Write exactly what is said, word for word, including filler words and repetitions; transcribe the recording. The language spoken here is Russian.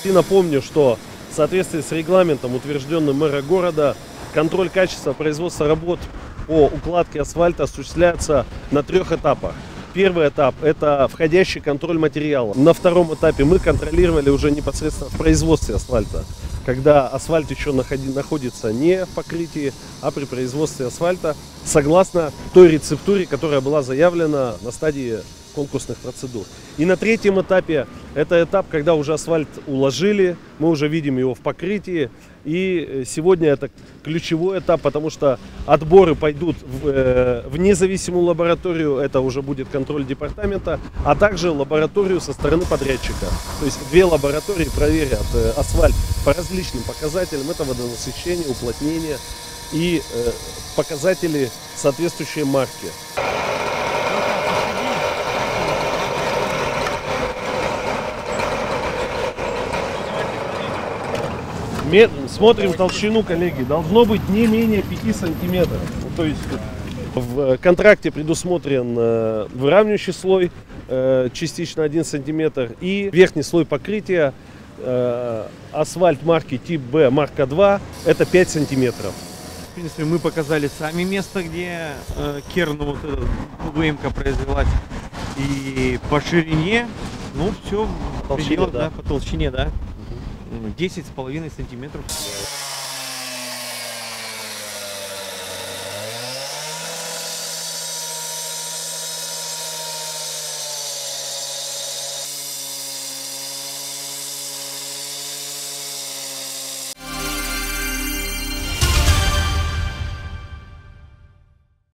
И напомню, что в соответствии с регламентом, утвержденным мэром города, контроль качества производства работ по укладке асфальта осуществляется на трех этапах. Первый этап – это входящий контроль материала. На втором этапе мы контролировали уже непосредственно в производстве асфальта, когда асфальт еще находится не в покрытии, а при производстве асфальта, согласно той рецептуре, которая была заявлена на стадии конкурсных процедур. И на третьем этапе, это этап, когда уже асфальт уложили, мы уже видим его в покрытии. И сегодня это ключевой этап, потому что отборы пойдут в, э, в независимую лабораторию, это уже будет контроль департамента, а также лабораторию со стороны подрядчика. То есть две лаборатории проверят э, асфальт по различным показателям, это водонасыщение, уплотнение и э, показатели соответствующей марки. Смотрим толщину, коллеги, должно быть не менее пяти сантиметров. То есть в контракте предусмотрен э, выравнивающий слой, э, частично один сантиметр, и верхний слой покрытия, э, асфальт марки тип Б, марка два, это пять сантиметров. В принципе, мы показали сами место, где э, керну вот эта ВМК произвелась, и по ширине, ну все, По толщине, пределах, да. да, по толщине, да. десять с половиной сантиметров.